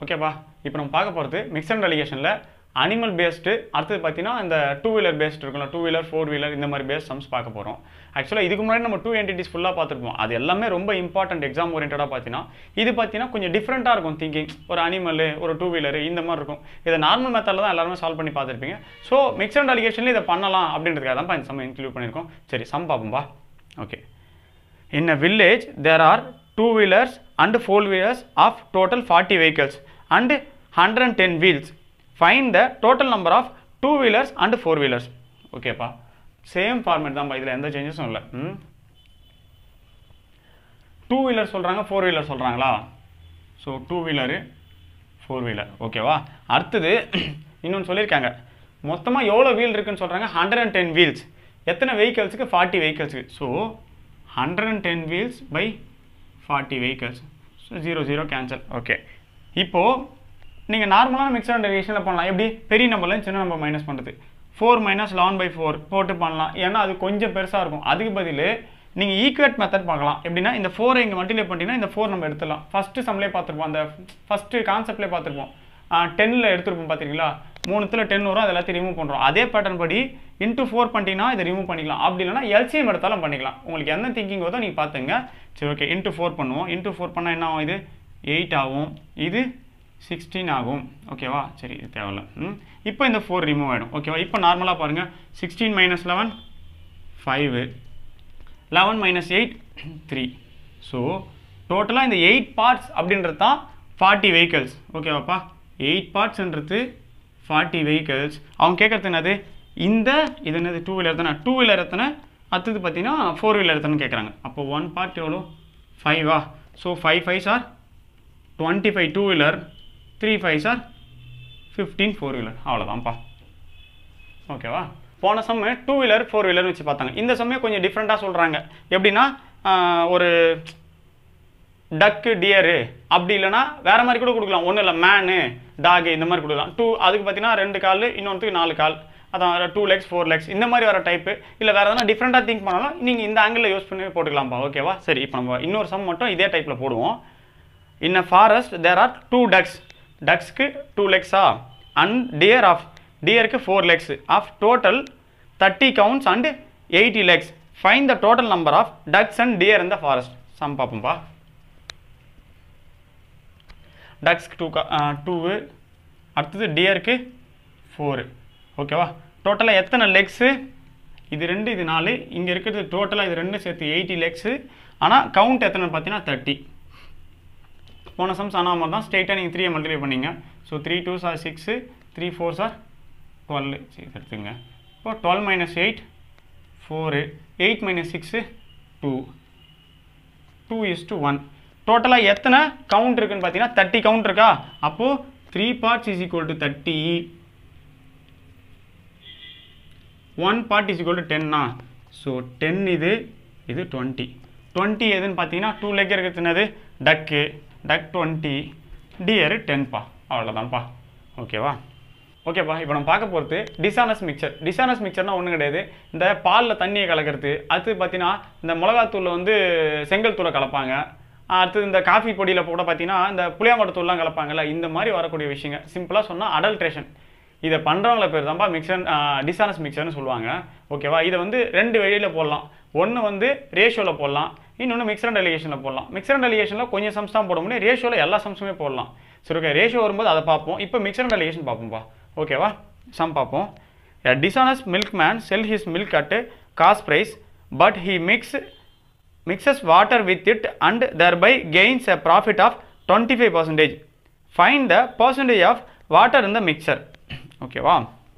ஓகேப்பா. இப்போ நம்ம பார்க்க போகிறது மிக்சர் அண்ட் அலிகேஷனில் அனிமல் பேஸ்டு, அடுத்தது பார்த்தீங்கன்னா இந்த 2 வீலர் பேஸ்டு இருக்குல்ல, 2 வீலர் 4 வீலர் இந்த மாதிரி பேஸ்ட் சம்ஸ் பார்க்க போகிறோம். ஆக்சுவலாக இதுக்கு முன்னாடி நம்ம 2 என்டிட்டிஸ் ஃபுல்லாக பார்த்துருப்போம். அது எல்லாமே ரொம்ப இம்பார்ட்டன்ட் எக்ஸாம் ஓரியன்டாக பார்த்தீங்கன்னா, இது பார்த்தீங்கன்னா கொஞ்சம் டிஃப்ரெண்ட்டாக இருக்கும் திங்கிங். ஒரு அனிமல், ஒரு 2 வீலர் இந்த மாதிரி இருக்கும். இதை நார்மல் மெத்தடில் தான் எல்லாருமே சால்வ் பண்ணி பார்த்துருப்பீங்க. ஸோ மிக்சர் அண்ட் அலிகேஷனில் இதை பண்ணலாம் அப்படின்றதுக்காக தான் இந்த சம் இன்க்ளூட் பண்ணியிருக்கோம். சரி, சம் பார்ப்போம்பா. Okay. In a village there are 2 wheelers and 4 wheelers of total 40 vehicles and 110 wheels. Find the total number of 2 wheelers and 4 wheelers. ஓகேப்பா, சேம் ஃபார்மேட் தான்ப்பா, இதில் எந்த சேஞ்சஸும் இல்லை. 2 வீலர் சொல்கிறாங்க, 4 வீலர் சொல்கிறாங்களா? So 2 wheeler 4 wheeler. ஓகேவா. அடுத்தது இன்னொன்று சொல்லியிருக்காங்க, மொத்தமாக எவ்வளோ வீல் இருக்குன்னு சொல்கிறாங்க, 110 wheels. எத்தனை வெஹிக்கல்ஸுக்கு? 40 vehiclesக்கு. So 110 wheels by 40 vehicles. So 0 0 cancel. Okay. இப்போது நீங்கள் நார்மலான மிக்சர் அண்ட் அலிகேஷனில் பண்ணலாம். எப்படி? பெரிய நம்பர்லேருந்து சின்ன நம்பர் மைனஸ் பண்ணுறது. 4 - 11/4 போட்டு பண்ணலாம். ஏன்னா அது கொஞ்சம் பெருசாக இருக்கும். அதுக்கு பதில் நீங்கள் ஈக்குவேட் மெத்தட் பார்க்கலாம். எப்படின்னா இந்த 4 இங்கே மல்டிப்ளை பண்ணிட்டீங்கன்னா இந்த 4 நம்ம எடுத்துடலாம். ஃபஸ்ட்டு சம்லேயே பார்த்துருப்போம், அந்த ஃபஸ்ட்டு கான்செப்ட்லேயே பார்த்துருப்போம். 10ல் எடுத்துருப்போம் பார்த்தீங்களா, 3ல் 10 வரும், அது எல்லாத்தையும் ரிமூவ் பண்ணுறோம். அதே பேட்டர்ன் படி இன்ட்டு 4 பண்ணிட்டீங்கன்னா இதை ரிமூவ் பண்ணிக்கலாம். அப்படி இல்லைனா எல்சிஎம் எடுத்தாலும் பண்ணிக்கலாம். உங்களுக்கு என்ன திங்கிங் வருதோ நீங்கள் பார்த்துங்க. சரி, ஓகே. இன்ட்டு 4 பண்ணுவோம். இன்ட்டு 4 பண்ணால் என்ன ஆகும்? இது 8 ஆகும், இது 16 ஆகும். ஓகேவா. சரி, இது தேவையில்ல. இப்போ இந்த 4 ரிமூவ் ஆகிடும். ஓகேவா. இப்போ நார்மலாக பாருங்கள், 16 - 11 5, 11 - 8 3. ஸோ டோட்டலாக இந்த 8 பார்ட்ஸ் அப்படின்றது தான் 40 vehicles. ஓகேவாப்பா. 8 பார்ட்ஸ்ன்றது 40 vehicles. அவங்க கேட்குறது என்னது? இந்த இது என்னது? 2 வீலர் தானே. 2 வீலர் எத்தனை? அடுத்தது பார்த்தீங்கன்னா 4 வீலர் எத்தனை கேட்குறாங்க. அப்போ 1 பார்ட் எவ்வளோ? 5ஆ? So 5 5s are 25 2 wheeler, 3 5s are 15 4 wheeler. அவ்வளோதான்ப்பா. ஓகேவா. போன சம்மு 2 வீலர் 4 வீலர்னு வச்சு பார்த்தாங்க. இந்த சம்மே கொஞ்சம் டிஃப்ரெண்ட்டாக சொல்கிறாங்க. எப்படின்னா ஒரு டக்கு டியரு அப்படி இல்லைனா வேறு மாதிரி கூட கொடுக்கலாம். ஒன்றும் இல்லை, மேனு டாகு இந்த மாதிரி கொடுக்கலாம். அதுக்கு பார்த்தீங்கன்னா 2 கால், இன்னொன்றுக்கு 4 கால், அதான் 2 legs 4 legs இந்த மாதிரி வர டைப்பு. இல்லை வேறு எதனா டிஃப்ரெண்ட்டாக திங்க் பண்ணாலும் நீங்கள் இந்த ஆங்கிளில் யூஸ் பண்ணி போட்டுக்கலாம்ப்பா. ஓகேவா. சரி, இப்போ நம்ம இன்னொரு சம் மட்டும் இதே டைப்பில் போடுவோம். In a forest there are 2 ducks. Ducksக்கு 2 legsஆ and deerக்கு 4 legs of total 30 counts and 80 legs. Find the total number of ducks and deer in the forest. Sum பார்ப்போம்ப்பா. டக்ஸ்க்கு 2, அடுத்தது டியருக்கு 4. ஓகேவா. டோட்டலாக எத்தனை லெக்ஸு? இது 2 இது 4, இங்கே இருக்கிறது டோட்டலாக இது 2 சேர்த்து 80 லெக்ஸு. ஆனால் கவுண்ட் எத்தனை பார்த்தீங்கன்னா 30. போன சம்ஸ் ஆனால் மாதிரி தான், ஸ்ட்ரெயிட்டாக நீங்கள் 3 மல்டிப்ளை பண்ணிங்க. So 3 2s are 6, 3 4s are 12. சரி, எடுத்துங்க. இப்போ 12 - 8 4, 8 - 6 2, 2:1. டோட்டலாக எத்தனை கவுண்ட் இருக்குன்னு பார்த்தீங்கன்னா 30 கவுண்ட் இருக்கா. அப்போது 3 parts is equal to 30, 1 part is equal to 10. So 10 இது 20 எதுன்னு பார்த்தீங்கன்னா 2 leg இருக்கிறது என்னது? டக்கு 20, டியரு 10பா. அவ்வளோதான்ப்பா. ஓகேவா. ஓகேப்பா. இப்போ நம்ம பார்க்க போகிறது டிஸானஸ் மிக்சர். டிஸானஸ் மிக்சர்னால் ஒன்றும் கிடையாது, இந்த பாலில் தண்ணியை கலக்கிறது. அடுத்து பார்த்தீங்கன்னா இந்த மிளகாத்தூளில் வந்து செங்கல் தூளை கலப்பாங்க. அடுத்தது இந்த காஃபி பொடியில் கூட பார்த்தீங்கன்னா இந்த புளியாங்கொட்டை தூள்லாம் கலப்பாங்கல்ல. இந்த மாதிரி வரக்கூடிய விஷயங்க சிம்பிளாக சொன்னால் அடல்ட்ரேஷன். இதை பண்ணுறவங்கள பேர் தான்ப்பா டிஸானஸ் மிக்சர்னு சொல்லுவாங்க. ஓகேவா. இதை வந்து 2 வழியில் போடலாம். ஒன்று வந்து ரேஷியோவில் போடலாம், இன்னொன்று மிக்சர் அண்ட் அலிகேஷனில் போடலாம். மிக்சர் அண்ட் அலிகேஷனில் கொஞ்சம் சம்ஸ் தான் போட முடியும், ரேஷியோவில் எல்லா சம்ஸுமே போடலாம். சரி, ஓகே. ரேஷியோ வரும்போது அதை பார்ப்போம். இப்போ மிக்சர் அண்ட் அலிகேஷன் பார்ப்போம்ப்பா. ஓகேவா. சம் பார்ப்போம். A dishonest milkman sell his milk at cost price, but he mixes water with it and thereby gains a profit of 25%. Find the percentage of water in the mixture. ஓகேவா.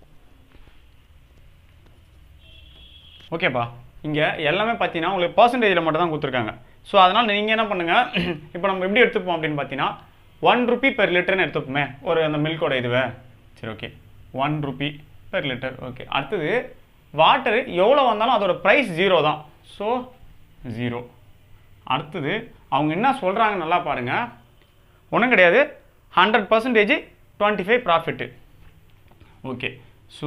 ஓகேப்பா. இங்கே எல்லாமே பார்த்தீங்கன்னா உங்களுக்கு பர்சன்டேஜில் மட்டும் தான் கொடுத்துருக்காங்க. ஸோ அதனால் நீங்கள் என்ன பண்ணுங்கள், இப்போ நம்ம எப்படி எடுத்துப்போம் அப்படின்னு பார்த்தீங்கன்னா 1 rupee per literன்னு எடுத்துப்போமே ஒரு அந்த மில்கோட இதுவே. சரி, okay. 1 rupee per liter. Okay. அடுத்தது வாட்டரு எவ்வளோ வந்தாலும் அதோட ப்ரைஸ் 0 தான். ஸோ 0. அடுத்தது அவங்க என்ன சொல்கிறாங்க நல்லா பாருங்கள். ஒன்றும் கிடையாது, 100% 25 ப்ராஃபிட்டு. ஓகே. ஸோ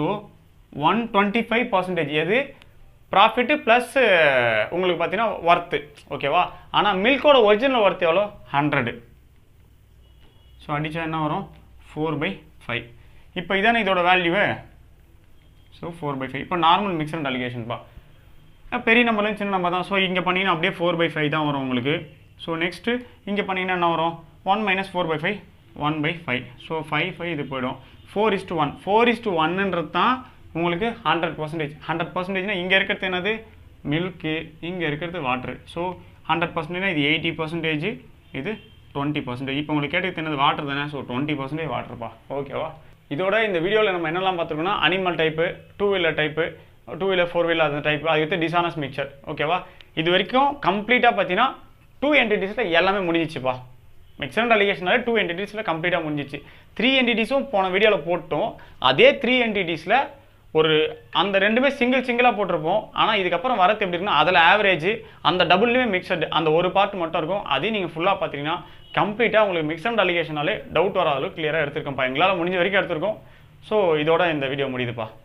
125% எது? ப்ராஃபிட்டு ப்ளஸ் உங்களுக்கு பார்த்தீங்கன்னா ஒர்த்து. ஓகேவா. ஆனால் மில்கோட ஒரிஜினல் ஒர்த் எவ்வளோ? 100. ஸோ அடித்தா என்ன வரும் 4/5. இப்போ இதானே இதோட வேல்யூவே. ஸோ 4/5. இப்போ நார்மல் மிக்சர் அண்ட் அலிகேஷன்ப்பா. பெரிய நம்பர்லேயும் சின்ன நம்பர் தான். ஸோ இங்கே பண்ணிங்கன்னா அப்படியே 4/5 தான் வரும் உங்களுக்கு. ஸோ நெக்ஸ்ட்டு இங்கே பண்ணிங்கன்னா என்ன வரும் 1 - 4/5 1/5. ஸோ 5 இது போயிடும். 4:1 4:1ன்றது தான் உங்களுக்கு 100%. 100%னா இங்கே இருக்கிறது என்னது மில்க்கு, இங்கே இருக்கிறது வாட்ரு. ஸோ 100%னா இது 80%, இது 20%. இப்போ உங்களுக்கு கேட்டது என்னது வாட்டர் தானே. ஸோ 20% வாட்டர்ப்பா. ஓகேவா. இதோட இந்த வீடியோவில் நம்ம என்னெல்லாம் பார்த்துருக்கோம்னா animal type, 2 wheeler type, 2 wheeler 4 wheeler அந்த டைப்பு, அதுக்கு டிஸானஸ் மிக்சர். ஓகேவா. இது வரைக்கும் கம்ப்ளீட்டாக பார்த்தீங்கன்னா 2 என்டிட்டிஸில் எல்லாமே முடிஞ்சிச்சுப்பா. மிக்சர் அண்ட் அலிகேஷனால 2 என்டிட்டிஸில் கம்ப்ளீட்டாக முடிஞ்சிச்சு. 3 என்டிட்டிஸும் போன வீடியோவில் போட்டோம். அதே 3 என்டிட்டிஸில் ஒரு அந்த ரெண்டுமே சிங்கிளாக போட்டிருப்போம். ஆனால் இதுக்கப்புறம் வரது எப்படி இருக்குன்னா அதில் ஆவரேஜ் அந்த டபுள்லேயுமே மிக்சடு அந்த ஒரு பார்ட் மட்டும் இருக்கும். அதையும் நீங்கள் ஃபுல்லாக பார்த்தீங்கன்னா கம்ப்ளீட்டாக உங்களுக்கு மிக்சர் அண்ட் அலிகேஷனாலே டவுட் வராத அளவுக்கு கிளியராக எடுத்திருக்கோம்ப்பா. எங்களால் முடிஞ்ச வரைக்கும் எடுத்திருக்கோம். ஸோ இதோட இந்த வீடியோ முடியுதுப்பா.